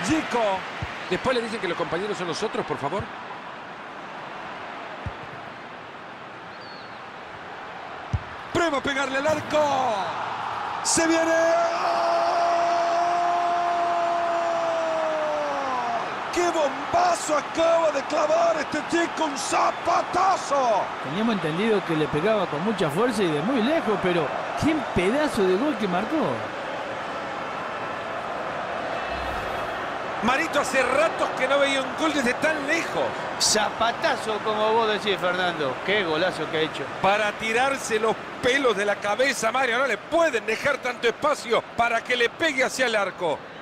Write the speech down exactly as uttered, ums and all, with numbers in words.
Zico. Después le dicen que los compañeros son los otros, por favor. Prueba a pegarle al arco. Se viene. ¡Qué bombazo acaba de clavar este chico! ¡Un zapatazo! Teníamos entendido que le pegaba con mucha fuerza y de muy lejos, pero ¡qué pedazo de gol que marcó! Marito, hace ratos que no veía un gol desde tan lejos. Zapatazo, como vos decís, Fernando. Qué golazo que ha hecho. Para tirarse los pelos de la cabeza, Mario. No le pueden dejar tanto espacio para que le pegue hacia el arco.